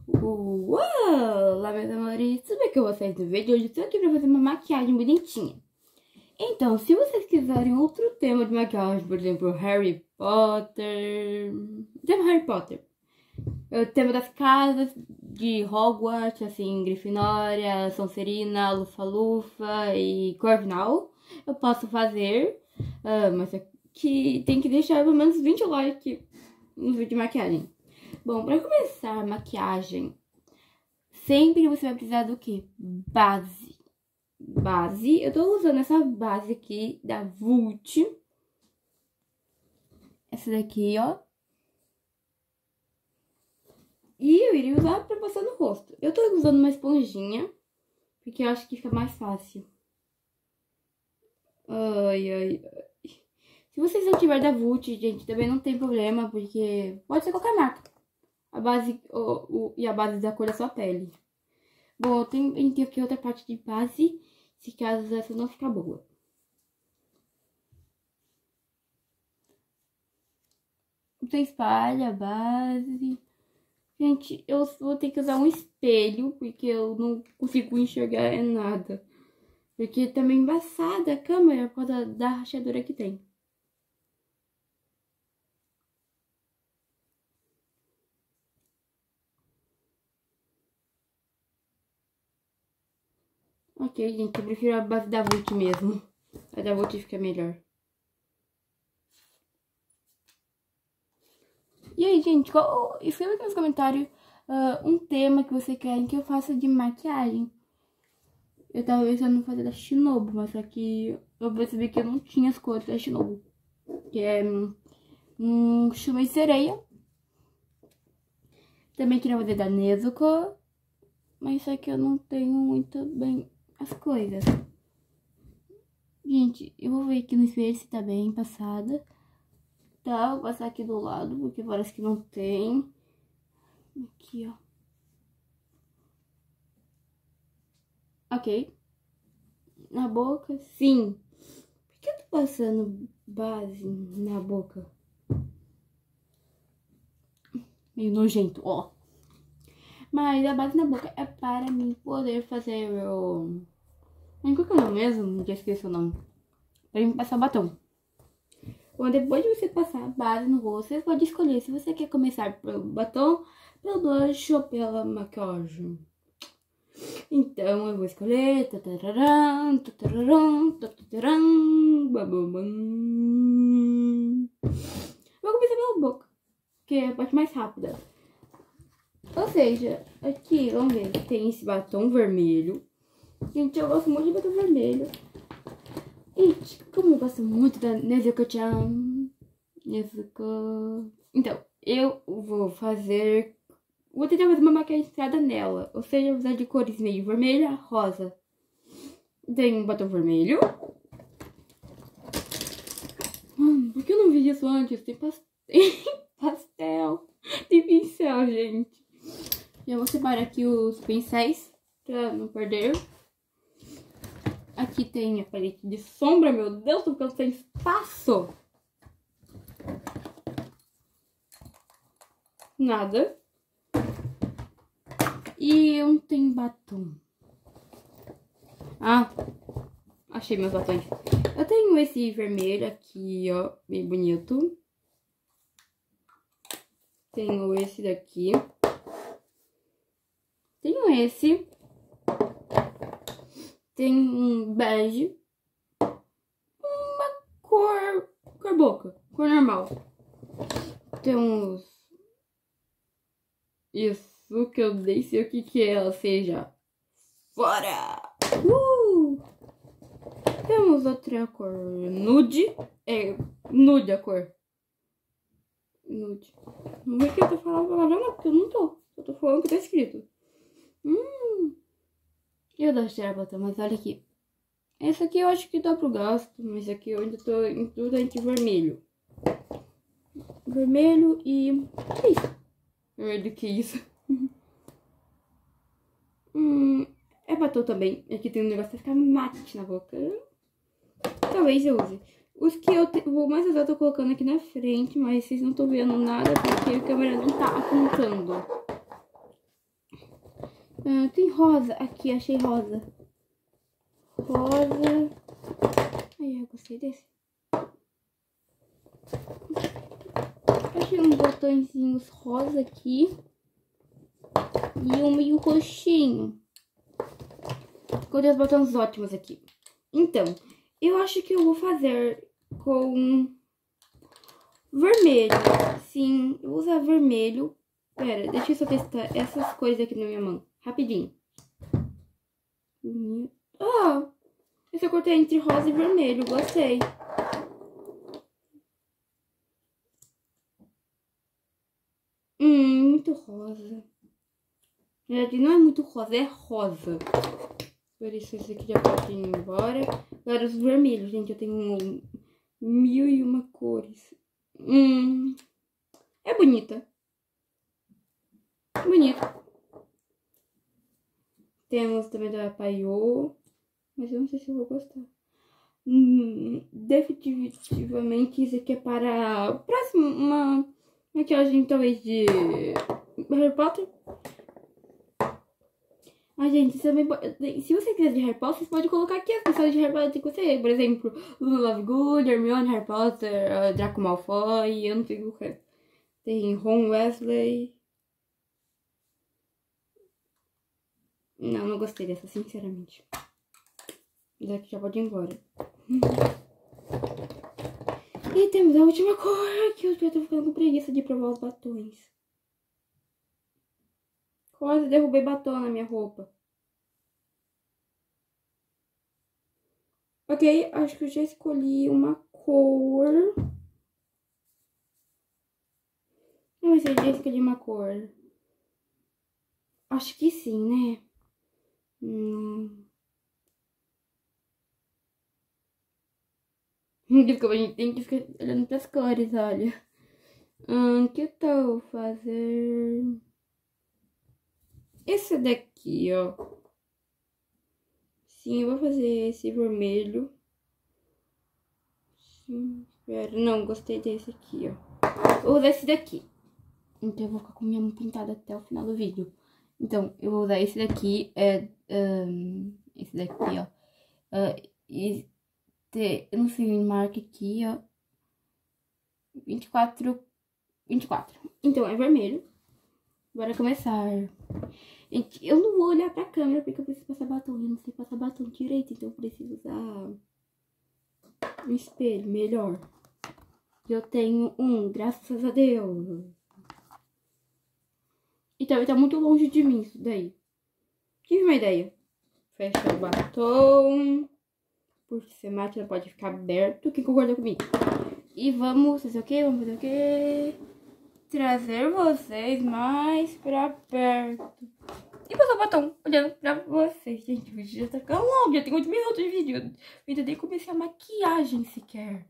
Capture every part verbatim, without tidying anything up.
Olá, meus amores, tudo bem com vocês? No vídeo de hoje eu tô aqui pra fazer uma maquiagem bonitinha. Então, se vocês quiserem outro tema de maquiagem, por exemplo, Harry Potter... Tema Harry Potter. O tema das casas de Hogwarts, assim, Grifinória, Sonserina, Lufa-Lufa e Corvinal, eu posso fazer, uh, mas aqui tem que deixar pelo menos vinte likes no vídeo de maquiagem. Bom, pra começar a maquiagem, sempre você vai precisar do quê? Base. Base, eu tô usando essa base aqui da Vult. Essa daqui, ó. E eu iria usar pra passar no rosto. Eu tô usando uma esponjinha, porque eu acho que fica mais fácil. Ai, ai, ai. Se vocês não tiverem da Vult, gente, também não tem problema, porque pode ser qualquer marca. A base o, o, e a base da cor da sua pele. Bom, eu tenho, eu tenho aqui outra parte de base, se caso essa não ficar boa. Você espalha a base. Gente, eu vou ter que usar um espelho, porque eu não consigo enxergar nada. Porque tá meio embaçada a câmera por causa da rachadura que tem. Ok, gente, eu prefiro a base da Vult mesmo. A da Vult fica melhor. E aí, gente, qual... escreva aqui nos comentários uh, um tema que você quer que eu faça de maquiagem. Eu tava pensando em fazer da Shinobu, mas só que eu percebi que eu não tinha as cores da Shinobu. Que é um chuma e sereia. Também queria fazer da Nezuko, mas só que eu não tenho muito bem as coisas. Gente, eu vou ver aqui no espelho se tá bem passada. Tá, vou passar aqui do lado, porque parece que não tem. Aqui, ó. Ok. Na boca, sim. Por que eu tô passando base na boca? Meio nojento, ó. Mas a base na boca é para mim poder fazer o... Qual que é o nome mesmo? Já esqueci o nome. Pra mim passar batom. Bom, depois de você passar a base no rosto, você pode escolher se você quer começar pelo batom, pelo blush ou pela maquiagem. Então, eu vou escolher... Tatararam, tatararam, tatararam, bababam. Vou começar pela boca, que é a parte mais rápida. Ou seja, aqui, vamos ver, tem esse batom vermelho. Gente, eu gosto muito de batom vermelho. Gente, como eu gosto muito da Nezuko-chan. Nezuko... Então, eu vou fazer... Vou tentar fazer uma maquiagem inspirada nela. Ou seja, usar de cores meio vermelha, rosa. Tem um batom vermelho. Hum, por que eu não vi isso antes? Tem pastel. pastel. Tem pincel, gente. Já vou separar aqui os pincéis pra não perder. Aqui tem a paleta de sombra, meu Deus, tô ficando sem espaço. Nada. E não tem batom. Ah, achei meus batons. Eu tenho esse vermelho aqui, ó, bem bonito. Tenho esse daqui. Tenho esse. Tem um bege. Uma cor... Cor boca. Cor normal. Temos... Isso que eu nem sei o que que é, ou seja... Fora! Uh! Temos outra cor nude. É, nude a cor. Nude. Não é que eu tô falando a palavra não, porque eu não tô. Eu tô falando o que tá escrito. Hum... Eu dou tirar batom, mas olha aqui. Esse aqui eu acho que dá pro gasto, mas aqui eu ainda tô em tudo entre vermelho. Vermelho e... Que isso? Vermelho, que isso? hum, é batom também. Aqui tem um negócio pra ficar mate na boca. Talvez eu use. Os que eu te... vou mais usar eu tô colocando aqui na frente, mas vocês não estão vendo nada porque a câmera não tá apontando. Ah, tem rosa. Aqui, achei rosa. Rosa. Ai, eu gostei desse. Achei uns botõezinhos rosa aqui. E um meio roxinho. Encontrei os botões ótimos aqui. Então, eu acho que eu vou fazer com vermelho. Sim, eu vou usar vermelho. Pera, deixa eu só testar essas cores aqui na minha mão. Rapidinho. Ah, esse eu cortei entre rosa e vermelho. Gostei. Hum, muito rosa. Na verdade, não é muito rosa, é rosa. Por isso, esse aqui já pode ir embora. Agora, os vermelhos, gente. Eu tenho mil e uma cores. Hum, é bonita. Bonita. Temos também da Paiô. Mas eu não sei se eu vou gostar. Hum, definitivamente, isso aqui é para o próximo. Uma maquiagem, talvez, de Harry Potter. Ah, gente, também pode, se você quiser de Harry Potter, você pode colocar aqui as pessoas de Harry Potter que você, por exemplo, Luna Lovegood, Hermione, Harry Potter, uh, Draco Malfoy, eu não sei o que. Tem Ron Weasley. Não, não gostei dessa, sinceramente. Daqui já pode ir embora. E temos a última cor, que eu já tô ficando com preguiça de provar os batons. Quase derrubei batom na minha roupa. Ok, acho que eu já escolhi uma cor. Não, mas eu já escolhi uma cor. Acho que sim, né? Hum. Desculpa, a gente tem que ficar olhando pras cores, olha. Hum, que tal fazer... Esse daqui, ó. Sim, eu vou fazer esse vermelho. Sim, espera. Não, gostei desse aqui, ó. Vou usar esse daqui. Então, eu vou ficar com minha mão pintada até o final do vídeo. Então, eu vou usar esse daqui. É, um, esse daqui, ó. Uh, e te, eu não sei, marca aqui, ó. vinte e quatro. vinte e quatro. Então, é vermelho. Bora começar. Gente, eu não vou olhar pra câmera porque eu preciso passar batom. Eu não sei passar batom direito, então eu preciso usar um espelho melhor. Eu tenho um, graças a Deus. E também tá muito longe de mim isso daí. Tive uma ideia. Fecha o batom. Porque ser mate não pode ficar aberto. Quem concorda comigo? E vamos fazer o quê? Vamos fazer o quê? Trazer vocês mais pra perto. E passar o batom olhando pra vocês. Gente, o vídeo já tá ficando longo. Já tem oito minutos de vídeo. Eu ainda nem comecei a maquiagem sequer.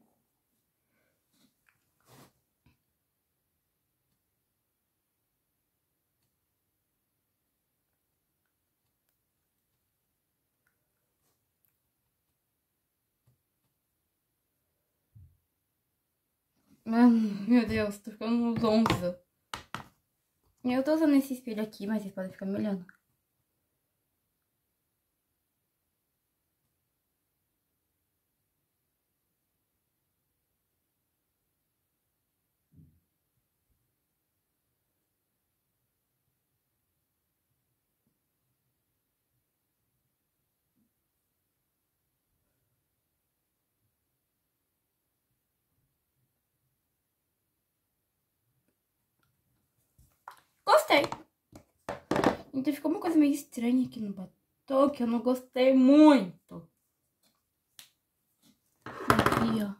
Meu Deus, tô ficando zonza. Eu tô usando esse espelho aqui, mas vocês podem ficar me olhando. Gostei. Então ficou uma coisa meio estranha aqui no batom, que eu não gostei muito. Aqui, ó.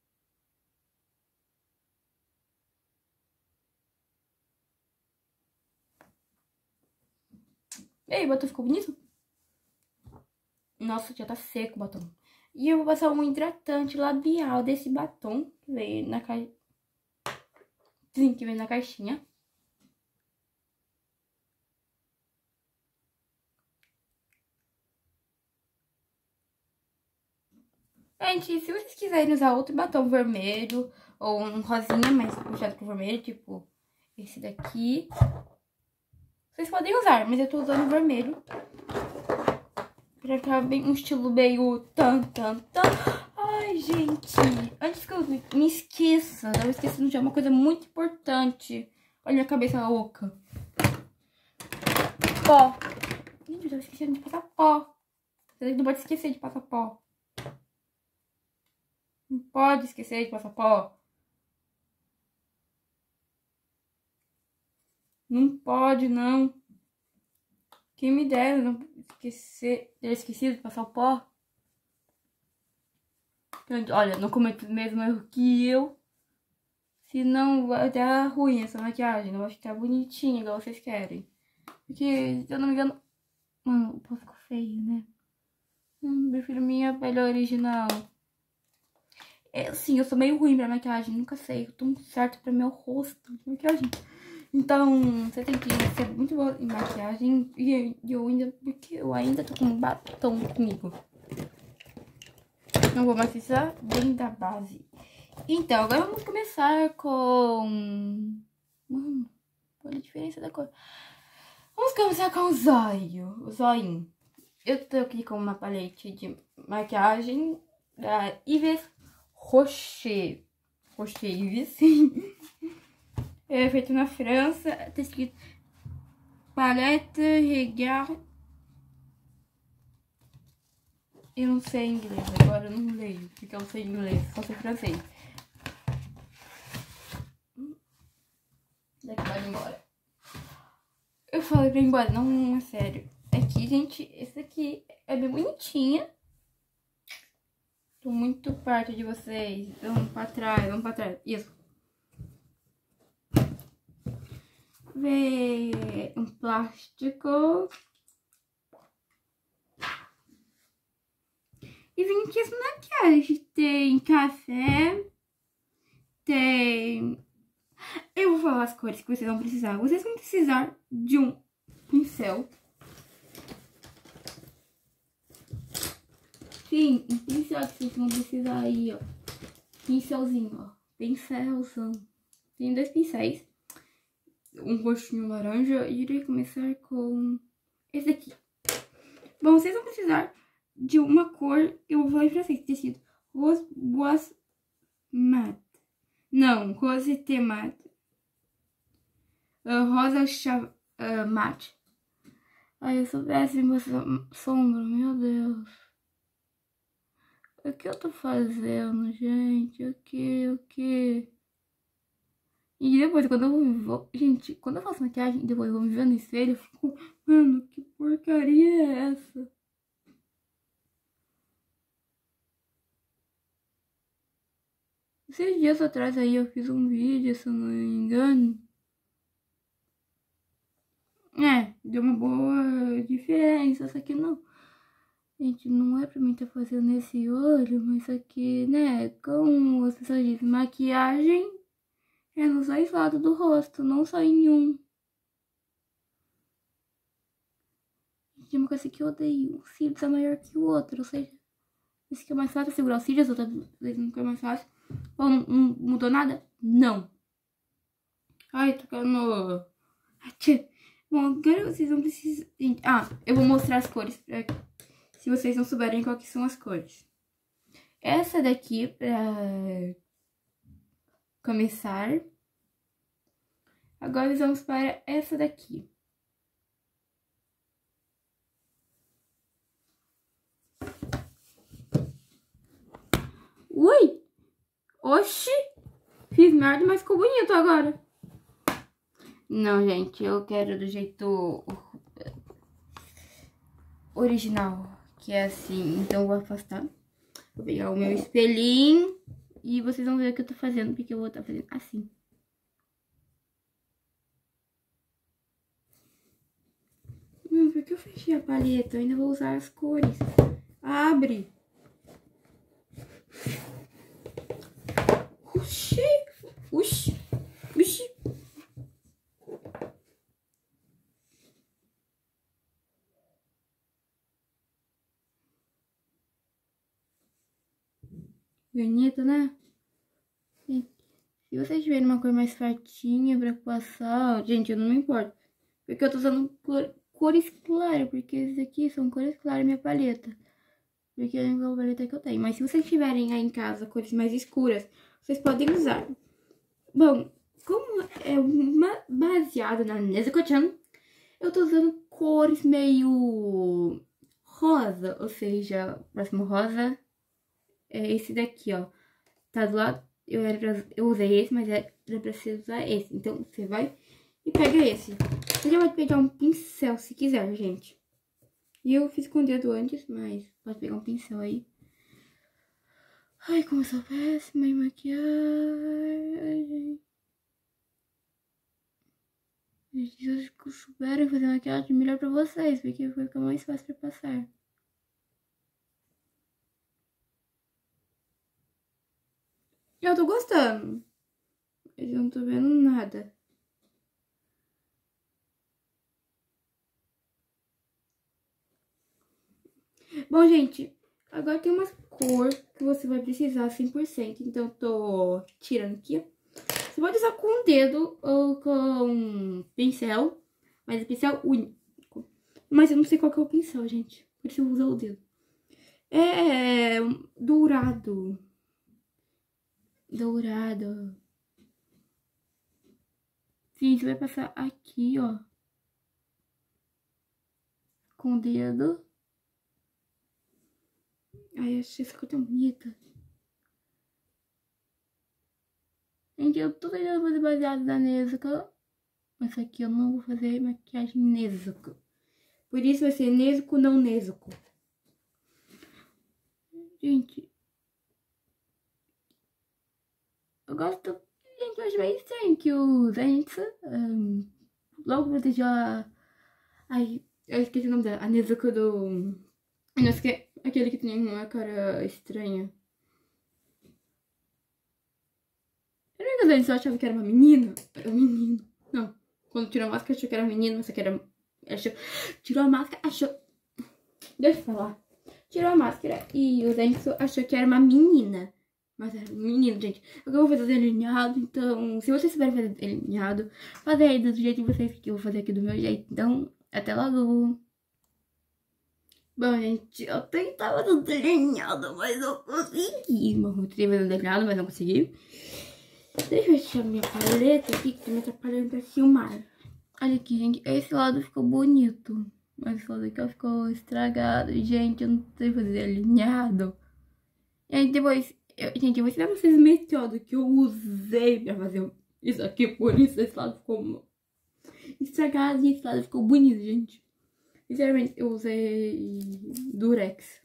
E aí, o batom ficou bonito? Nossa, já tá seco o batom. E eu vou passar um hidratante labial desse batom que veio na caixa. Sim, que veio na caixinha. Gente, se vocês quiserem usar outro batom vermelho ou um rosinha mais puxado pro vermelho, tipo esse daqui, Vocês podem usar, mas eu tô usando vermelho. Pra ficar bem um estilo meio tan, tan, tan. Ai, gente. Antes que eu me esqueça, eu esqueci de uma coisa muito importante. Olha a minha cabeça oca. Pó. Gente, eu tava esquecendo de passar pó. Você não pode esquecer de passar pó. Não pode esquecer de passar pó. Não pode, não. Quem me dera não esquecer, ter esquecido de passar o pó. Olha, não cometa o mesmo erro que eu. Senão vai dar ruim essa maquiagem. Não vai ficar bonitinha igual vocês querem. Porque, se eu não me engano... Mano, o pó ficou feio, né? Hum, prefiro minha pele original. É, sim, eu sou meio ruim pra maquiagem. Nunca sei. Eu tô muito certo pra meu rosto. Maquiagem. Então, você tem que ser muito boa em maquiagem. E eu ainda... Porque eu ainda tô com um batom comigo. Não vou mais precisar bem da base. Então, agora vamos começar com... Mano, olha a diferença da cor. Vamos começar com o zóio. O zoinho. Eu tô aqui com uma palete de maquiagem da Yves Rocher. Rocher Yves. É feito na França. Tá escrito Palette Regard. Eu não sei inglês, agora eu não leio, porque eu não sei inglês, só sei francês. Daqui vai embora. Eu falei pra ir embora, não é sério. Aqui, gente, esse aqui é bem bonitinha. Tô muito perto de vocês. Vamos pra trás, vamos pra trás. Isso. Vê um plástico. E vem aqui as maquiagens. Tem café. Tem... Eu vou falar as cores que vocês vão precisar. Vocês vão precisar de um pincel. Sim, um pincel que vocês vão precisar aí, ó. Pincelzinho, ó. Pincelzão. Tem dois pincéis. Um roxinho laranja. E irei começar com esse aqui. Bom, vocês vão precisar de uma cor, eu vou falar em francês, tecido Rose Bois Mat. Não, Rose T Mat. Uh, rosa Chav uh, Mat. Ai, eu soubesse mostrar sombra, meu Deus. O que eu tô fazendo, gente? O que, o que? E depois, quando eu vou... Gente, quando eu faço maquiagem, depois eu vou me ver no espelho, eu fico... Mano, que porcaria é essa? Esses dias atrás aí eu fiz um vídeo, se eu não me engano. É, deu uma boa diferença, só que não. Gente, não é pra mim estar tá fazendo esse olho, mas isso aqui, né, como as pessoas dizem, maquiagem é nos dois lados do rosto, não só em um. Tem uma coisa que eu odeio, o cílios é maior que o outro, ou seja, esse aqui é mais fácil segurar os cílios, outra vez não é mais fácil. Bom, não, não mudou nada? Não. Ai, tô ficando... Bom, agora vocês vão precisar... Ah, eu vou mostrar as cores pra... se vocês não souberem qual que são as cores. Essa daqui pra começar. Agora nós vamos para essa daqui. Ui! Oxi! Fiz merda, mas ficou bonito agora. Não, gente, eu quero do jeito original, que é assim. Então eu vou afastar. Vou pegar o meu espelhinho e vocês vão ver o que eu tô fazendo, porque eu vou estar fazendo assim. Hum, por que eu fechei a paleta? Eu ainda vou usar as cores. Abre! Oxi! Oxi! Oxi! Bonito, né? Se vocês tiverem uma cor mais fraquinha pra passar... Gente, eu não me importo. Porque eu tô usando cor, cores claras, porque esses aqui são cores claras minha paleta. Porque é a única paleta que eu tenho. Mas se vocês tiverem aí em casa cores mais escuras, vocês podem usar. Bom, como é uma baseada na Nezuko-chan, eu tô usando cores meio rosa, ou seja, próximo rosa é esse daqui, ó. Tá do lado, eu, era pra, eu usei esse, mas era pra você usar esse. Então, você vai e pega esse. Você já pode pegar um pincel se quiser, gente. E eu fiz com o dedo antes, mas pode pegar um pincel aí. Ai, como eu sou péssima em maquiagem. Gente, se vocês souberem fazer maquiagem, melhor pra vocês, porque fica mais fácil pra passar. Eu tô gostando. Eu não tô vendo nada. Bom, gente, agora tem umas cor que você vai precisar cem por cento. Então, eu tô tirando aqui. Você pode usar com o dedo ou com pincel, mas é pincel único. Mas eu não sei qual que é o pincel, gente. Por isso eu vou usar o dedo. É dourado. Dourado. Sim, você vai passar aqui, ó. Com o dedo. Ai, achei essa cor tão bonita. Gente, eu tô tentando fazer baseado na Nezuko. Mas aqui eu não vou fazer maquiagem Nezuko. Por isso vai ser Nezuko, não Nezuko. Gente. Eu gosto... Gente, eu acho bem estranho que o Zenitsu... Um, logo protegeu a... Ai, eu esqueci o nome dela. A Nezuko do... Não sei, aquele que tem uma cara estranha. Eu não lembro se eu achava que era uma menina. Era um menino. Não. Quando tirou a máscara, achou que era menino, mas que era... Achou... Tirou a máscara, achou... Deixa eu falar. Tirou a máscara e o Zenitsu achou que era uma menina. Mas era um menino, gente. Eu vou fazer delineado, então... Se vocês souberem fazer delineado, fazer aí do jeito de vocês, que eu vou fazer aqui do meu jeito. Então, até logo. Bom, gente, eu tentava fazer delineado, mas não consegui. Bom, eu tentei fazer delineado, mas não consegui. Deixa eu achar minha paleta aqui, que tá me atrapalhando pra filmar. Olha aqui, gente. Esse lado ficou bonito. Mas esse lado aqui ó, ficou estragado. Gente, eu não sei fazer alinhado. E aí depois... Eu, gente, eu vou ensinar vocês o método que eu usei pra fazer isso aqui. Por isso esse lado ficou estragado e esse lado ficou bonito, gente. Sinceramente, eu usei Durex.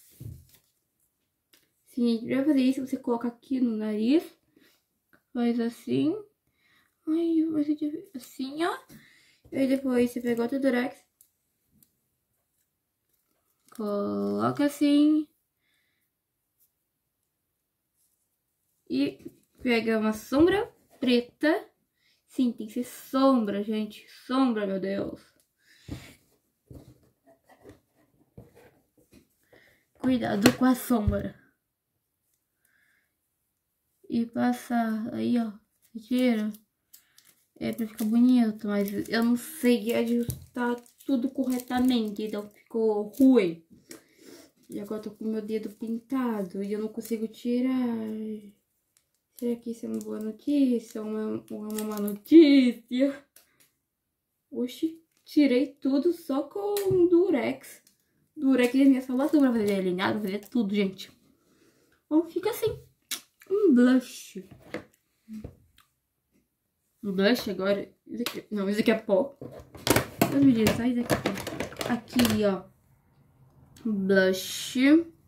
Sim, pra fazer isso, você coloca aqui no nariz. Faz assim. Ai, vai ser assim, ó. E aí depois você pega outro Durex. Coloca assim. E pega uma sombra preta. Sim, tem que ser sombra, gente. Sombra, meu Deus. Cuidado com a sombra. E passar aí, ó. Você tira. É pra ficar bonito, mas eu não sei ajustar tudo corretamente, então ficou ruim. E agora eu tô com meu dedo pintado e eu não consigo tirar. Será que isso é uma boa notícia ou uma, uma má notícia? Oxi, tirei tudo só com Durex. Durex é minha salvação pra fazer alinhado, pra fazer tudo, gente. Bom, fica assim. Um blush. Um blush agora. Isso aqui, não, isso aqui é pó. Meus meninos, sai daqui. Aqui, ó. Blush.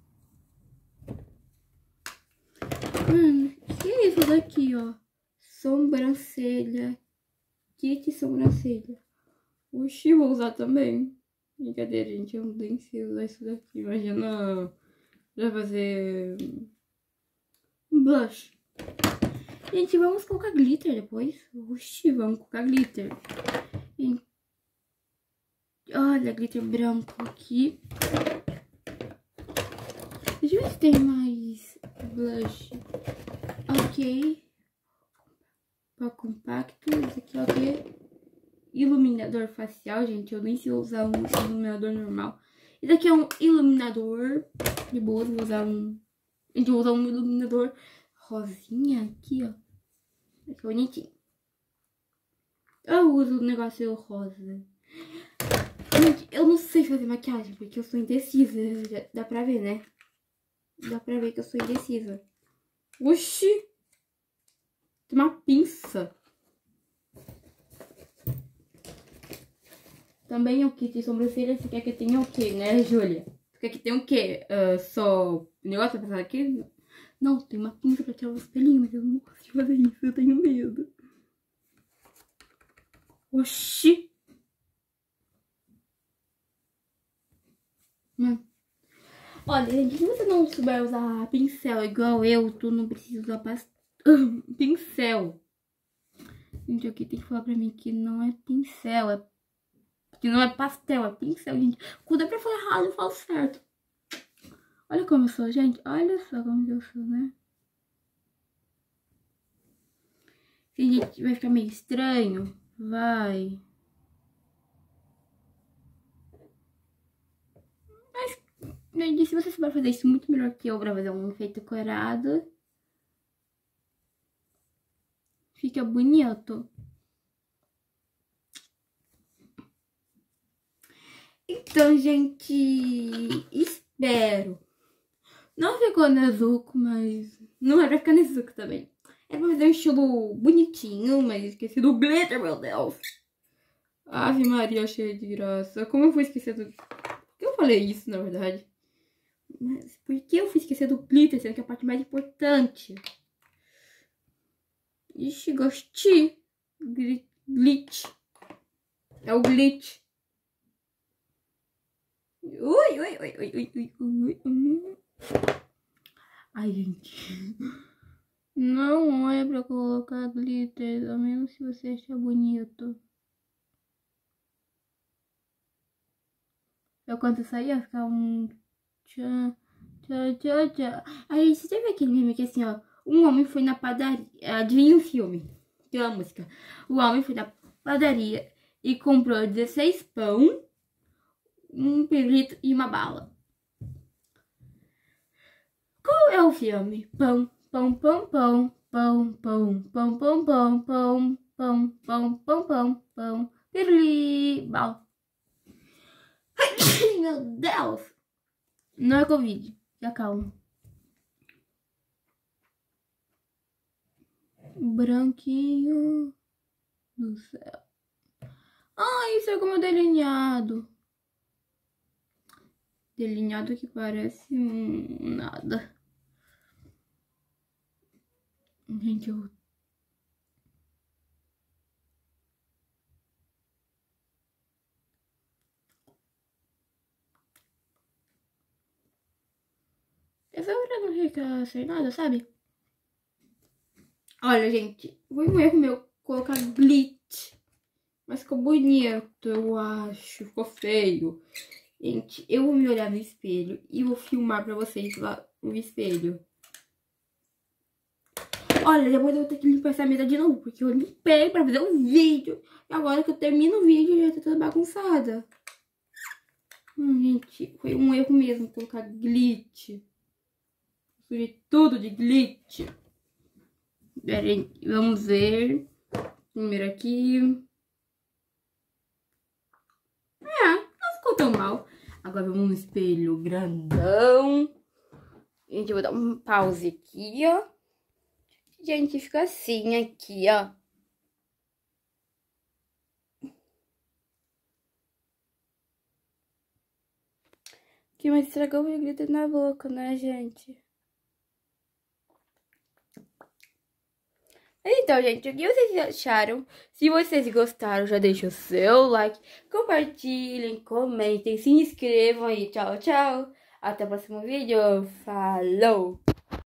Mano, que é isso daqui, ó? Sobrancelha. Kit sobrancelha. Oxi, vou usar também. Brincadeira, gente. Eu nem sei usar isso daqui. Imagina pra fazer um blush. Gente, vamos colocar glitter depois. Oxi, vamos colocar glitter. E... olha, glitter branco aqui. Deixa eu ver se tem mais blush. Ok. Pó compacto. Esse aqui, ok. iluminador facial, gente. Eu nem sei usar um iluminador normal. Esse aqui é um iluminador. De boa, vou usar um... A gente vai usar um iluminador rosinha aqui, ó. Aqui, bonitinho. Eu uso o negócio rosa. Gente, eu não sei fazer maquiagem, porque eu sou indecisa. Dá pra ver, né? Dá pra ver que eu sou indecisa. Oxi! Tem uma pinça. Também o kit de sobrancelha. Você quer que tenha o quê, né, Júlia? Você quer que tenha o quê? Uh, só negócio pra passar aqui? Não, tem uma pinça pra tirar os pelinhos, mas eu não gosto de fazer isso. Eu tenho medo. Oxi! Hum. Olha, gente, se você não souber usar pincel igual eu, tu não precisa usar past... pincel. Gente, aqui tem que falar pra mim que não é pincel, é... que não é pastel, é pincel, gente. Quando é pra falar errado, eu falo certo. Olha como eu sou, gente. Olha só como eu sou, né? Se, gente, vai ficar meio estranho, vai... Gente, se você souber fazer isso muito melhor que eu pra fazer um efeito corado, fica bonito. Então, gente, espero. Não ficou Nezuko, mas não é pra ficar Nezuko também. É pra fazer um estilo bonitinho, mas esqueci do glitter, meu Deus. Ave Maria, cheia de graça. Como eu fui esquecer do... Por que eu falei isso, na verdade? Mas por que eu fui esquecer do glitter, sendo que é a parte mais importante? Ixi, gostei. Glitch. É o glitch. Ui, ui, ui, ui, ui, ui, ui. Ai, gente. Não é pra colocar glitter, a menos se você achar bonito. Eu quando sair, ia ficar um... Tchá, tchá, tchá, tchá. Aí, você já viu aquele meme que assim, ó. Um homem foi na padaria... Adivinha o filme? Pela música. O homem foi na padaria e comprou dezesseis pão, um pirulito e uma bala. Qual é o filme? Pão, pão, pão, pão, pão, pão, pão, pão, pão, pão, pão, pão, pão, pão, pão, piruli, bala. Meu Deus! Não é Covid, já calma. Branquinho do céu. Ah, isso é como delineado. Delineado que parece hum, nada. Gente, eu... Essa hora não fica sem nada, sabe? Olha, gente, foi um erro meu colocar glitch. Mas ficou bonito, eu acho. Ficou feio. Gente, eu vou me olhar no espelho e vou filmar pra vocês lá no espelho. Olha, depois eu vou ter que limpar essa mesa de novo, porque eu limpei pra fazer um vídeo. E agora que eu termino o vídeo, já tá toda bagunçada. Hum, gente, foi um erro mesmo colocar glitch. Sujei tudo de glitch. Peraí, vamos ver. Primeiro aqui. É, não ficou tão mal. Agora vamos no espelho grandão. Gente, eu vou dar um pause aqui, ó. Gente, fica assim aqui, ó. Que mais estragou o glitter na boca, né, gente? Então, gente, o que vocês acharam? Se vocês gostaram, já deixa o seu like, compartilhem, comentem, se inscrevam e tchau, tchau. Até o próximo vídeo. Falou!